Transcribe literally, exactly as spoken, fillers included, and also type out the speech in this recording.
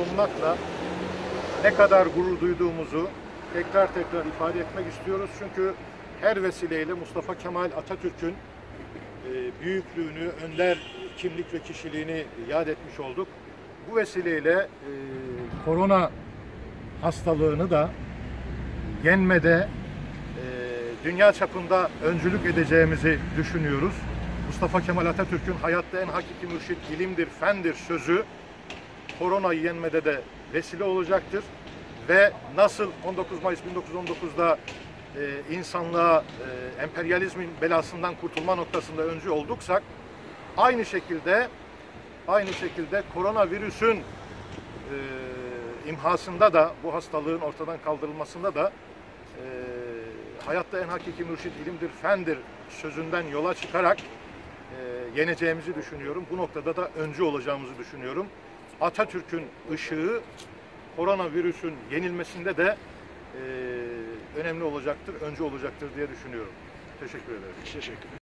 bulunmakla ne kadar gurur duyduğumuzu tekrar tekrar ifade etmek istiyoruz. Çünkü her vesileyle Mustafa Kemal Atatürk'ün büyüklüğünü, önder kimlik ve kişiliğini yad etmiş olduk. Bu vesileyle e, korona hastalığını da yenmede e, dünya çapında öncülük edeceğimizi düşünüyoruz. Mustafa Kemal Atatürk'ün hayatta en hakiki mürşit ilimdir, fendir sözü koronayı yenmede de vesile olacaktır. Ve nasıl on dokuz Mayıs bin dokuz yüz on dokuz'da e, insanlığa e, emperyalizmin belasından kurtulma noktasında öncü olduksak, aynı şekilde aynı şekilde koronavirüsün e, imhasında da, bu hastalığın ortadan kaldırılmasında da e, hayatta en hakiki mürşit ilimdir, fendir sözünden yola çıkarak e, yeneceğimizi düşünüyorum. Bu noktada da öncü olacağımızı düşünüyorum. Atatürk'ün ışığı koronavirüsün yenilmesinde de e, önemli olacaktır, öncü olacaktır diye düşünüyorum. Teşekkür ederim. Teşekkür ederim.